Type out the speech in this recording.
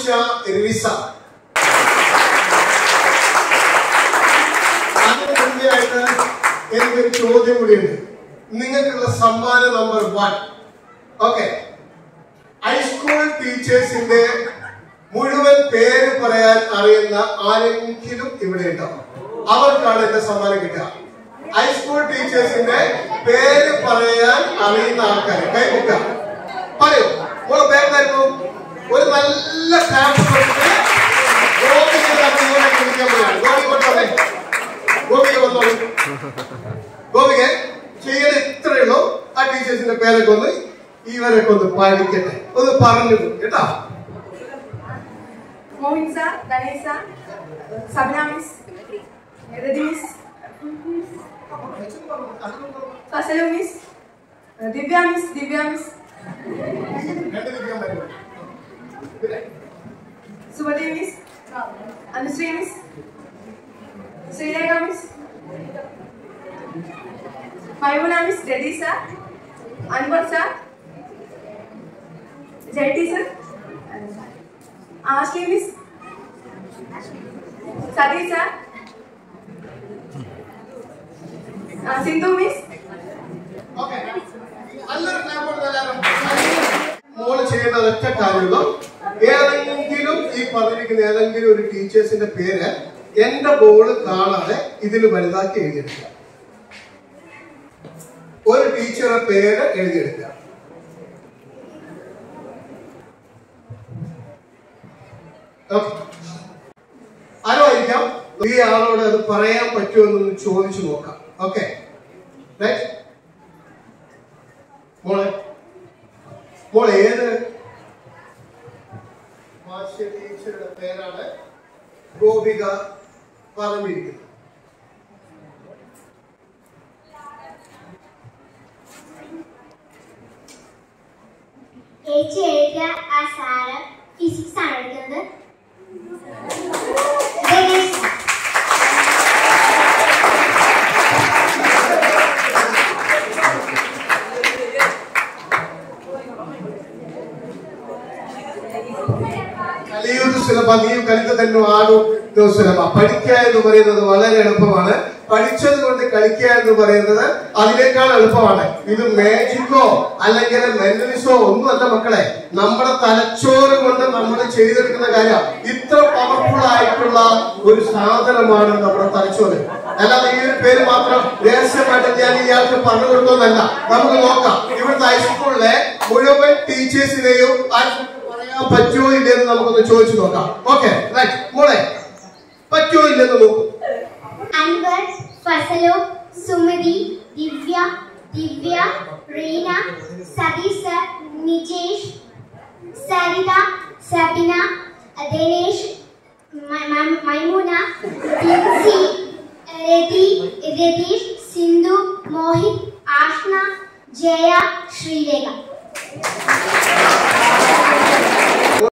ആയിഷ റിസ. അതിന് മുന്നേയായിട്ട് എനിക്കൊരു ചോദ്യം കൂടിയുണ്ട്. നിങ്ങൾക്കുള്ള സമ്മാനം നമ്പർ 1. ഓക്കെ, ഹൈസ്കൂൾ ടീച്ചേഴ്സിന്റെ മുഴുവൻ പേര് പറയാൻ അറിയുന്ന ആരെങ്കിലും ഇവിടെ ഉണ്ടാവും. അവർക്കാണ് എന്റെ സമ്മാനം കിട്ടുക. ഹൈസ്കൂൾ ടീച്ചേഴ്സിന്റെ പേര് പറയാൻ അറിയുന്ന ആൾക്കാരെ കൈമുക്ക പറയൂ. മോളെ പേരെന്തായിരുന്നു? ഒരു നല്ല ക്ലാപ്പ് കൊടുത്ത് ഗോപിക ചെയ്യണ ഇത്രയേ ഉള്ളൂ. ആ ടീച്ചേഴ്സിന്റെ പേരൊക്കെ ഒന്ന് ഇവരൊക്കെ ഒന്ന് പഠിക്കട്ടെ, ഒന്ന് പറഞ്ഞു കേട്ടോ. Mohin sir, Ganesh sir, Sabana miss, Rathi miss, Fasalu miss, Divya miss, Sumathi miss, Anusree miss, Sreelekha miss, Maimuna miss, Rathi sir, Anwar sir, Jayatti sir, Ashley miss, Satheesh sir, Sindhu miss. മോള് ചെയ്യുന്ന ഒറ്റ കാര്യമുള്ളൂ, ഏതെങ്കിലും ഈ പറഞ്ഞിരിക്കുന്ന ഏതെങ്കിലും ഒരു ടീച്ചേഴ്സിന്റെ പേര് എന്റെ ബോർഡ് കാണാതെ ഇതിൽ വലുതാക്കി എഴുതിയെടുക്കുക. ഒരു ടീച്ചറുടെ പേര് എഴുതിയെടുക്കുക. ആലോചിക്കാം, ഈ ആളോട് അത് പറയാൻ പറ്റുമെന്നൊന്ന് ചോദിച്ചു നോക്കാം. ഓക്കെ, മോളെ ഏത് ഭാഷ ടീച്ചറുടെ പേരാണ് ഗോപിക പറഞ്ഞിരിക്കുന്നത്? ആ സാറ് ഫിസിക്സ് ആണ് എടുക്കുന്നത്. കലിയുഗ സുലഭ നീ കലിത തന്നെ ആടു സുലഭ. പഠിക്കുക എന്ന് പറയുന്നത് വളരെ എളുപ്പമാണ്. പഠിച്ചത് കൊണ്ട് കളിക്കുക എന്ന് പറയുന്നത് അതിനേക്കാൾ എളുപ്പമാണ്. ഇത് മാജിക്കോ അല്ലെങ്കിൽ മെന്റലിസോ ഒന്നുമല്ല മക്കളെ, നമ്മുടെ തലച്ചോറ് കൊണ്ട് നമ്മൾ ചെയ്തെടുക്കുന്ന കാര്യം. ഇത്ര പവർഫുൾ ആയിട്ടുള്ള ഒരു സാധനമാണ് നമ്മുടെ തലച്ചോറ്. അല്ലാതെ ഈ ഒരു പേര് മാത്രം രഹസ്യമായിട്ട് ഞാൻ ഇയാൾക്ക് പറഞ്ഞു കൊടുത്തോന്നല്ല. നമുക്ക് നോക്കാം, ഇവിടുത്തെ ഹൈസ്കൂളിലെ മുഴുവൻ ടീച്ചേഴ്സിനെയും പറയാൻ പറ്റുമോ ഇല്ലെന്ന് നമുക്കൊന്ന് ചോദിച്ചു നോക്കാം. Okay, right. മോളെ പറ്റുമോ ഇല്ലെന്ന് നോക്കൂ. അൻവർ, ഫസലു, സുമതി, ദിവ്യ, റീന, സതീഷ്, നിജേഷ്, സരിത, സബിന, ദിനേഷ്, മൈമുന, ടിൻസി, രതീഷ്, സിന്ധു, മോഹിത്, ആഷ്ന, ജയ, ശ്രീലേഖ.